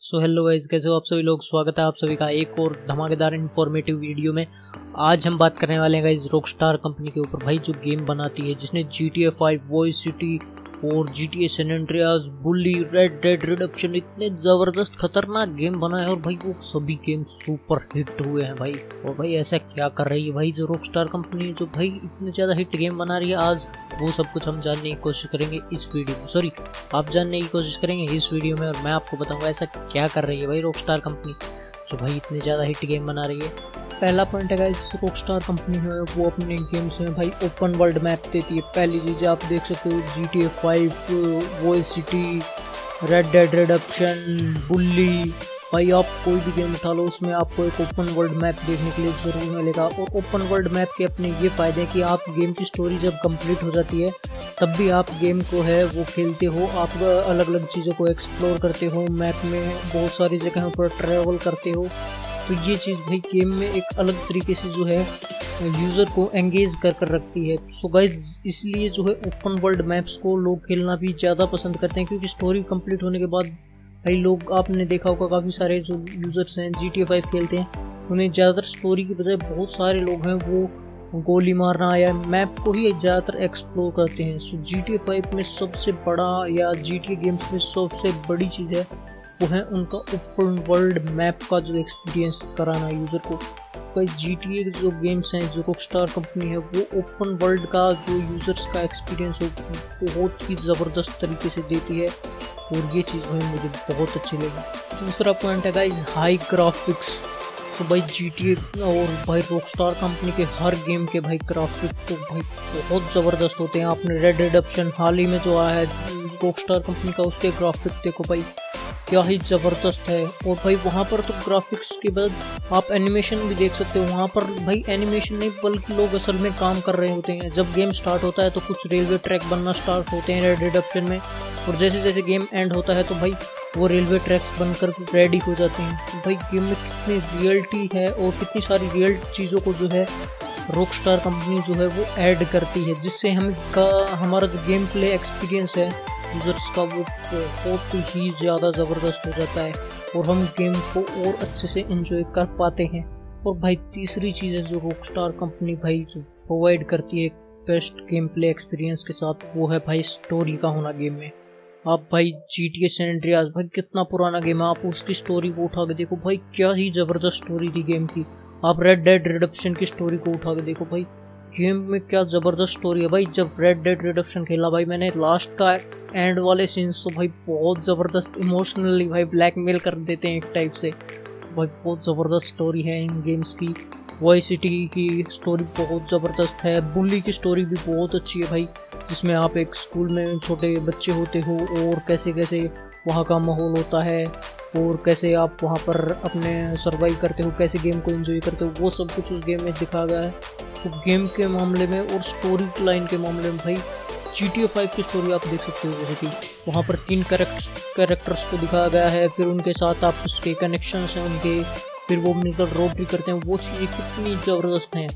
So hello guys, कैसे हो आप सभी लोग। स्वागत है आप सभी का एक और धमाकेदार इन्फॉर्मेटिव वीडियो में। आज हम बात करने वाले हैं गाइस रॉकस्टार कंपनी के ऊपर, भाई जो गेम बनाती है, जिसने GTA 5, वॉइस सिटी और GTA San Andreas, Bully, Red Dead Redemption, इतने जबरदस्त खतरनाक गेम बनाए और भाई वो सभी गेम सुपर हिट हुए हैं भाई। और भाई ऐसा क्या कर रही है भाई जो रॉकस्टार कंपनी, जो भाई इतने ज्यादा हिट गेम बना रही है। आज वो सब कुछ हम जानने की कोशिश करेंगे इस वीडियो में, सॉरी आप जानने की कोशिश करेंगे इस वीडियो में, और मैं आपको बताऊंगा ऐसा क्या कर रही है भाई रॉकस्टार कंपनी जो भाई इतने ज़्यादा हिट गेम बना रही है। पहला पॉइंट है गाइस, रॉकस्टार कंपनी है वो अपने गेम्स में भाई ओपन वर्ल्ड मैप देती है। पहली चीज़ आप देख सकते हो GTA 5, Vice City, Red Dead Redemption, Bully, भाई आप कोई भी गेम उठा लो उसमें आपको एक ओपन वर्ल्ड मैप देखने के लिए ज़रूर मिलेगा। और ओपन वर्ल्ड मैप के अपने ये फ़ायदे हैं कि आप गेम की स्टोरी जब कंप्लीट हो जाती है तब भी आप गेम को है वो खेलते हो, आप अलग अलग चीज़ों को एक्सप्लोर करते हो, मैप में बहुत सारी जगहों पर ट्रैवल करते हो। तो ये चीज़ भाई गेम में एक अलग तरीके से जो है यूज़र को एंगेज कर रखती है। सो गाइज इसलिए जो है ओपन वर्ल्ड मैप्स को लोग खेलना भी ज़्यादा पसंद करते हैं, क्योंकि स्टोरी कंप्लीट होने के बाद भाई लोग, आपने देखा होगा काफ़ी सारे जो यूज़र्स हैं GTA 5 खेलते हैं, उन्हें ज़्यादातर स्टोरी की बजाय बहुत सारे लोग हैं वो गोली मारना या मैप को ही ज़्यादातर एक्सप्लोर करते हैं। सो GTA 5 में सबसे बड़ा या GTA गेम्स में सबसे बड़ी चीज़ है वो है उनका ओपन वर्ल्ड मैप का जो एक्सपीरियंस कराना यूज़र को। भाई GTA जो गेम्स हैं, जो रॉकस्टार कंपनी है, वो ओपन वर्ल्ड का जो यूज़र्स का एक्सपीरियंस है बहुत ही ज़बरदस्त तरीके से देती है, और ये चीज़ भाई मुझे बहुत अच्छी लगी। दूसरा पॉइंट है गाइस हाई ग्राफिक्स। तो भाई GTA और भाई रॉकस्टार कंपनी के हर गेम के भाई ग्राफिक तो भाई बहुत ज़बरदस्त होते हैं। आपने रेड रिडेम्पशन हाल ही में जो आया है रॉकस्टार कंपनी का, उसके ग्राफिक देखो भाई क्या ही ज़बरदस्त है। और भाई वहाँ पर तो ग्राफिक्स के बाद आप एनिमेशन भी देख सकते हो। वहाँ पर भाई एनिमेशन नहीं बल्कि लोग असल में काम कर रहे होते हैं। जब गेम स्टार्ट होता है तो कुछ रेलवे ट्रैक बनना स्टार्ट होते हैं रेड रिडेम्पशन में, और जैसे जैसे गेम एंड होता है तो भाई वो रेलवे ट्रैक्स बनकर रेडी हो जाते हैं। तो भाई गेम में कितनी रियलिटी है और कितनी सारी रियल चीज़ों को जो है रॉकस्टार कंपनी जो है वो ऐड करती है, जिससे हमारा जो गेम प्ले एक्सपीरियंस है यूज़र्स का वो बहुत ही ज़्यादा ज़बरदस्त हो जाता है और हम गेम को और अच्छे से एंजॉय कर पाते हैं। और भाई तीसरी चीज़ है जो रॉकस्टार कंपनी भाई जो प्रोवाइड करती है बेस्ट गेम प्ले एक्सपीरियंस के साथ, वो है भाई स्टोरी का होना गेम में। आप भाई GTA सैन एंड्रियास भाई कितना पुराना गेम है, आप उसकी स्टोरी को उठा के देखो भाई क्या ही ज़बरदस्त स्टोरी थी गेम की। आप रेड डेड रिडेम्पशन की स्टोरी को उठा के देखो भाई गेम में क्या ज़बरदस्त स्टोरी है। भाई जब रेड डेड रिडेम्पशन खेला भाई मैंने, लास्ट का एंड वाले सीन्स तो भाई बहुत ज़बरदस्त इमोशनली भाई ब्लैकमेल कर देते हैं एक टाइप से। भाई बहुत ज़बरदस्त स्टोरी है इन गेम्स की। वॉइस सिटी की स्टोरी बहुत ज़बरदस्त है। बुल्ली की स्टोरी भी बहुत अच्छी है भाई, जिसमें आप एक स्कूल में छोटे बच्चे होते हो और कैसे कैसे वहाँ का माहौल होता है और कैसे आप वहाँ पर अपने सर्वाइव करते हो, कैसे गेम को एंजॉय करते हो, वो सब कुछ उस गेम में दिखाया गया है। तो गेम के मामले में और स्टोरी लाइन के मामले में भाई GTA 5 की स्टोरी आप देख सकते हो, जैसे कि वहाँ पर 3 कैरेक्टर्स को दिखाया गया है, फिर उनके साथ आप उसके कनेक्शंस हैं उनके, फिर वो मिलकर रॉबरी करते हैं, वो चीज़ें कितनी ज़बरदस्त हैं।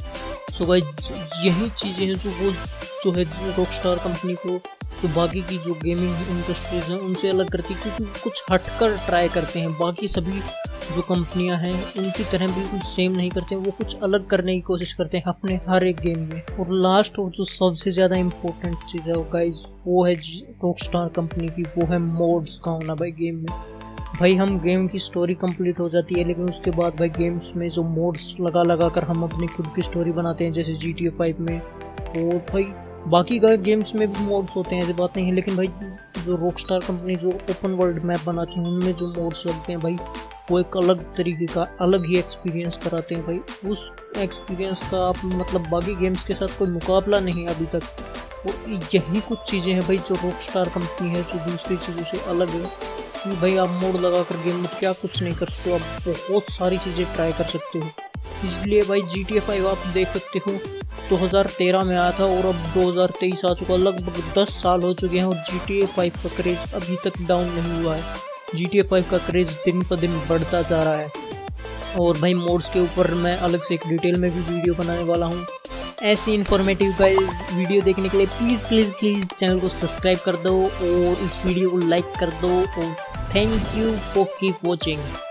सो भाई यही चीज़ें हैं जो है रॉकस्टार कंपनी को तो बाकी की जो गेमिंग इंडस्ट्रीज हैं उनसे अलग करती है, क्योंकि कुछ हटकर ट्राई करते हैं। बाकी सभी जो कंपनियां हैं उनकी तरह बिल्कुल सेम नहीं करते हैं, वो कुछ अलग करने की कोशिश करते हैं अपने हर एक गेम में। और लास्ट और जो सबसे ज़्यादा इम्पोर्टेंट चीज़ है गाइस वो है रॉकस्टार कंपनी की, वो है मोड्स का होना भाई गेम में। भाई हम गेम की स्टोरी कंप्लीट हो जाती है, लेकिन उसके बाद भाई गेम्स में जो मोड्स लगा कर हम अपनी खुद की स्टोरी बनाते हैं, जैसे GTA 5 में। और भाई बाकी का गेम्स में भी मोड्स होते हैं, ऐसी बात नहीं है, लेकिन भाई जो रॉकस्टार कंपनी जो ओपन वर्ल्ड मैप बनाती है उनमें जो मोड्स लगते हैं भाई वो एक अलग तरीके का अलग ही एक्सपीरियंस कराते हैं भाई। उस एक्सपीरियंस का आप मतलब बाकी गेम्स के साथ कोई मुकाबला नहीं है अभी तक। और यही कुछ चीज़ें हैं भाई जो रॉकस्टार कंपनी है जो दूसरी चीज़ों से अलग है, कि भाई आप मोड लगाकर गेम में क्या कुछ नहीं कर सकते हो, आप बहुत सारी चीज़ें ट्राई कर सकते हो। इसलिए भाई GTA 5 आप देख सकते हो 2013 में आया था और अब 2023 आ चुका, लगभग 10 साल हो चुके हैं और GTA 5 का क्रेज़ अभी तक डाउन नहीं हुआ है। GTA 5 का क्रेज़ दिन पर दिन बढ़ता जा रहा है। और भाई मोड्स के ऊपर मैं अलग से एक डिटेल में भी वीडियो बनाने वाला हूँ, ऐसी इन्फॉर्मेटिव गाइस वीडियो देखने के लिए प्लीज़ प्लीज़ प्लीज़ चैनल को सब्सक्राइब कर दो और इस वीडियो को लाइक कर दो और thank you for keep watching.